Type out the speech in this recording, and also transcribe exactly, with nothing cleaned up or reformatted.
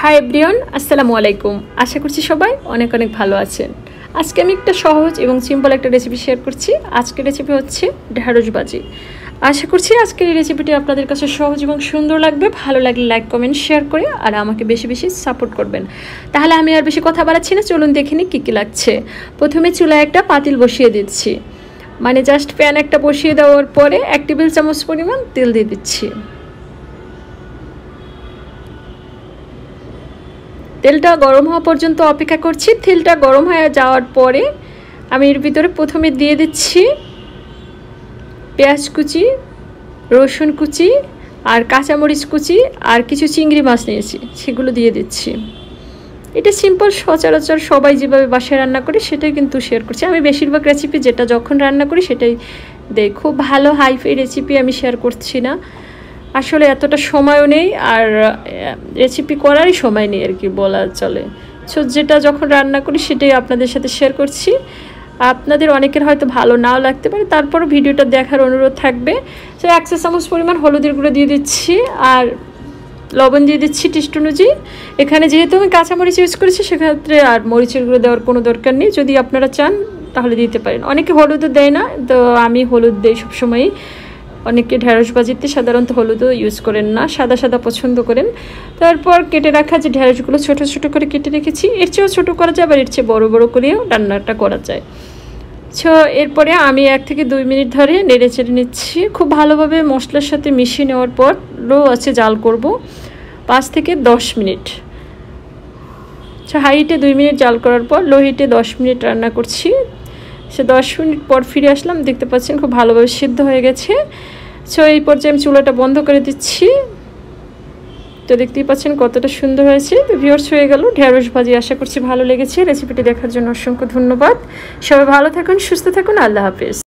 Hi everyone, আসসালামু আলাইকুম। আশা করছি সবাই অনেক অনেক ভালো আছেন। আজকে আমি একটা সহজ এবং সিম্পল একটা রেসিপি শেয়ার করছি। আজকের রেসিপি হচ্ছে ঢেঁড়স ভাজি। আশা করছি আজকের এই রেসিপিটি আপনাদের কাছে সহজ এবং সুন্দর লাগবে। ভালো লাগলে লাইক কমেন্ট শেয়ার করে আর আমাকে বেশি বেশি সাপোর্ট করবেন। তাহলে আমি আর বেশি কথা বাড়াচ্ছি না, চলুন দেখে নিই কী কী লাগছে। প্রথমে চুলায় একটা পাতিল বসিয়ে দিচ্ছি, মানে জাস্ট প্যান একটা বসিয়ে দেওয়ার পরে এক টেবিল চামচ পরিমাণ তেল দিয়ে দিচ্ছি। তেলটা গরম হওয়া পর্যন্ত অপেক্ষা করছি। তেলটা গরম হয়ে যাওয়ার পরে আমি এর ভিতরে প্রথমে দিয়ে দিচ্ছি পেঁয়াজ কুচি, রসুন কুচি আর কাঁচামরিচ কুচি আর কিছু চিংড়ি মাছ নিয়েছি, সেগুলো দিয়ে দিচ্ছি। এটা সিম্পল, সচরাচর সবাই যেভাবে বাসায় রান্না করে সেটাই কিন্তু শেয়ার করছি। আমি বেশিরভাগ রেসিপি যেটা যখন রান্না করি সেটাই দেই। খুব ভালো হাইফাই রেসিপি আমি শেয়ার করছি না, আসলে এতটা সময়ও নেই আর রেসিপি করারই সময় নেই আর কি বলা চলে। সো যেটা যখন রান্না করি সেটাই আপনাদের সাথে শেয়ার করছি। আপনাদের অনেকের হয়তো ভালো নাও লাগতে পারে, তারপরও ভিডিওটা দেখার অনুরোধ থাকবে। সো এক চা চামচ পরিমাণ হলুদের গুঁড়ো দিয়ে দিচ্ছি আর লবণ দিয়ে দিচ্ছি টেস্ট অনুযায়ী। এখানে যেহেতু আমি কাঁচামরিচ ইউজ করেছি সেক্ষেত্রে আর মরিচের গুঁড়ো দেওয়ার কোনো দরকার নেই, যদি আপনারা চান তাহলে দিতে পারেন। অনেকে হলুদও দেয় না, তো আমি হলুদ দিই সবসময়ই। অনেকে ঢেঁড়স ভাজিতে সাধারণত হলুদও ইউজ করেন না, সাদা সাদা পছন্দ করেন। তারপর কেটে রাখা যে ঢেঁড়সগুলো ছোট ছোট করে কেটে রেখেছি, এর চেয়েও ছোটো করা যায় আবার এর চেয়ে বড়ো বড়ো করেও রান্নাটা করা যায়। সো এরপরে আমি এক থেকে দুই মিনিট ধরে নেড়ে চেড়ে নিচ্ছি। খুব ভালোভাবে মশলার সাথে মিশিয়ে নেওয়ার পর লো আছে জাল করব পাঁচ থেকে দশ মিনিট। সো হাই হিটে দুই মিনিট জাল করার পর লো হিটে দশ মিনিট রান্না করছি। সে দশ মিনিট পর ফিরে আসলাম, দেখতে পাচ্ছেন খুব ভালোভাবে সিদ্ধ হয়ে গেছে। সো এই পর্যায়ে আমি চুলাটা বন্ধ করে দিচ্ছি। তো দেখতেই পাচ্ছেন কতটা সুন্দর হয়েছে। তো ভিউয়ার্স, হয়ে গেল ঢেঁড়স ভাজি। আশা করছি ভালো লেগেছে। রেসিপিটি দেখার জন্য অসংখ্য ধন্যবাদ। সবাই ভালো থাকুন, সুস্থ থাকুন। আল্লাহ হাফেজ।